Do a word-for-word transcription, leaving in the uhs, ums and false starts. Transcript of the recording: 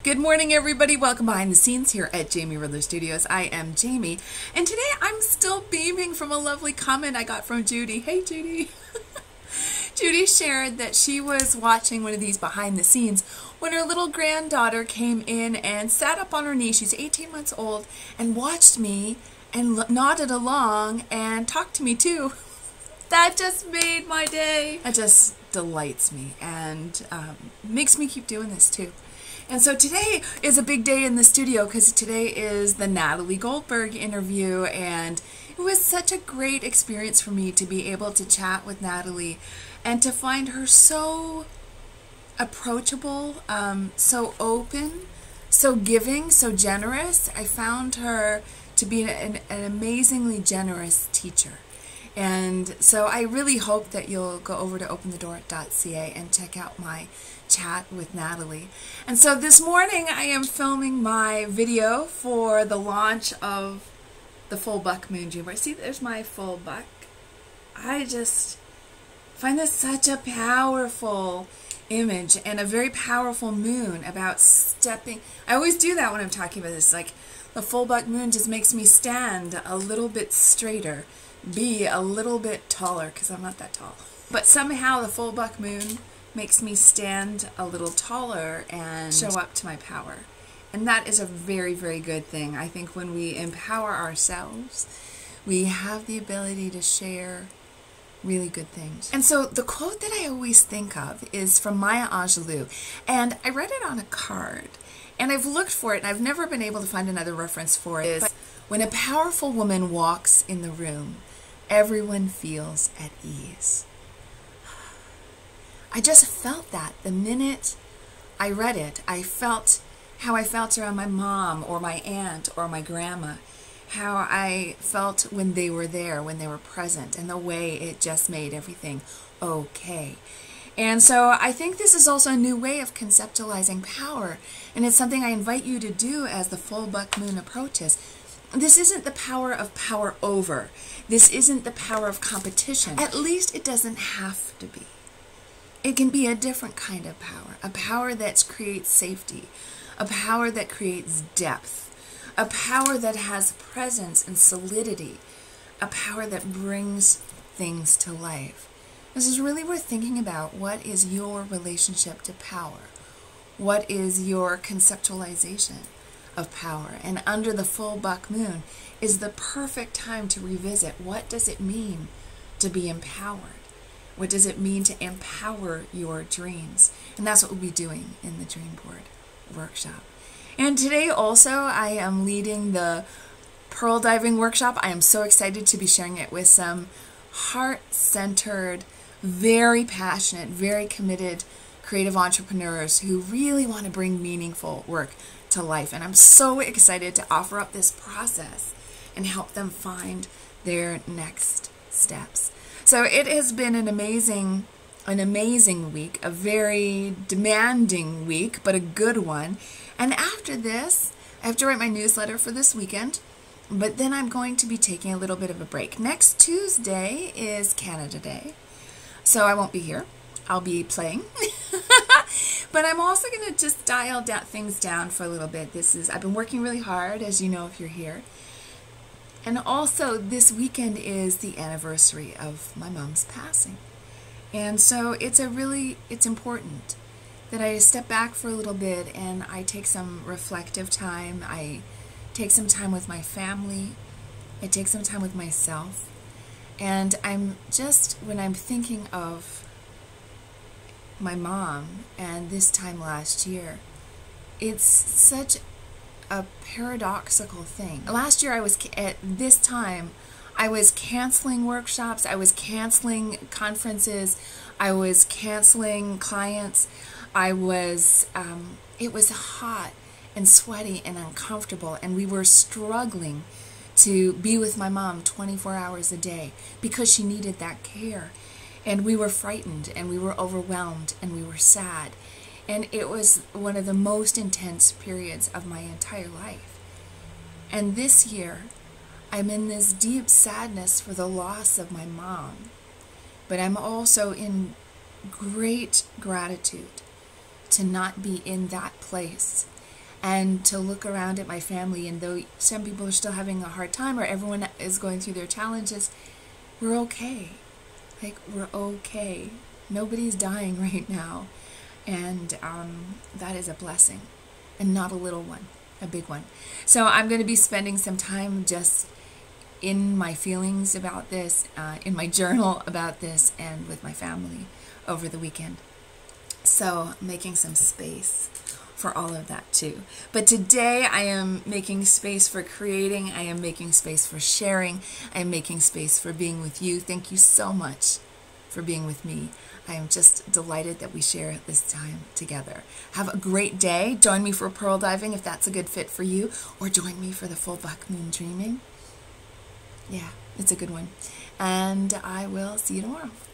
Good morning, everybody. Welcome behind the scenes here at Jamie Riddler Studios. I am Jamie, and today I'm still beaming from a lovely comment I got from Judy. Hey, Judy. Judy shared that she was watching one of these behind the scenes when her little granddaughter came in and sat up on her knee. She's eighteen months old and watched me and nodded along and talked to me too. That just made my day. That just delights me and um, makes me keep doing this too. And so today is a big day in the studio because today is the Natalie Goldberg interview, and it was such a great experience for me to be able to chat with Natalie and to find her so approachable, um, so open, so giving, so generous. I found her to be an, an amazingly generous teacher. And so I really hope that you'll go over to open the door dot c a and check out my chat with Natalie. And so this morning I am filming my video for the launch of the full buck moon dream. See, there's my full buck. I just find this such a powerful image and a very powerful moon about stepping. I always do that when I'm talking about this. Like, the full buck moon just makes me stand a little bit straighter, be a little bit taller, because I'm not that tall. But somehow the full buck moon makes me stand a little taller and show up to my power. And that is a very, very good thing. I think when we empower ourselves, we have the ability to share really good things. And so the quote that I always think of is from Maya Angelou, and I read it on a card, and I've looked for it, and I've never been able to find another reference for it. But when a powerful woman walks in the room, everyone feels at ease. I just felt that the minute I read it. I felt how I felt around my mom or my aunt or my grandma, how I felt when they were there, when they were present, and the way it just made everything okay. And so I think this is also a new way of conceptualizing power, and it's something I invite you to do as the full buck moon approaches. This isn't the power of power over. This isn't the power of competition. At least it doesn't have to be. It can be a different kind of power, a power that creates safety, a power that creates depth, a power that has presence and solidity, a power that brings things to life. This is really worth thinking about. What is your relationship to power? What is your conceptualization of power? And under the full buck moon is the perfect time to revisit, what does it mean to be empowered? What does it mean to empower your dreams? And that's what we'll be doing in the Dream Board workshop. And today also I am leading the Pearl Diving workshop. I am so excited to be sharing it with some heart-centered, very passionate, very committed creative entrepreneurs who really want to bring meaningful work to life. And I'm so excited to offer up this process and help them find their next steps. So it has been an amazing, an amazing week, a very demanding week, but a good one. And after this, I have to write my newsletter for this weekend, but then I'm going to be taking a little bit of a break. Next Tuesday is Canada Day, so I won't be here. I'll be playing. But I'm also going to just dial down, things down for a little bit. This is, I've been working really hard, as you know if you're here. And also this weekend is the anniversary of my mom's passing. And so it's a really, it's important that I step back for a little bit and I take some reflective time. I take some time with my family. I take some time with myself. And I'm just, when I'm thinking of my mom and this time last year, it's such a paradoxical thing. Last year I was, at this time, I was canceling workshops, I was canceling conferences, I was canceling clients, I was, um, it was hot and sweaty and uncomfortable, and we were struggling to be with my mom twenty-four hours a day because she needed that care. And we were frightened, and we were overwhelmed, and we were sad. And it was one of the most intense periods of my entire life. And this year, I'm in this deep sadness for the loss of my mom. But I'm also in great gratitude to not be in that place and to look around at my family, and though some people are still having a hard time or everyone is going through their challenges, we're okay. Like, we're okay. Nobody's dying right now. And um, that is a blessing, and not a little one, a big one. So I'm going to be spending some time just in my feelings about this, uh, in my journal about this, and with my family over the weekend. So making some space for all of that too. But today I am making space for creating. I am making space for sharing. I am making space for being with you. Thank you so much for being with me. I am just delighted that we share this time together. Have a great day. Join me for pearl diving if that's a good fit for you, or join me for the full buck moon dreaming. Yeah, it's a good one. And I will see you tomorrow.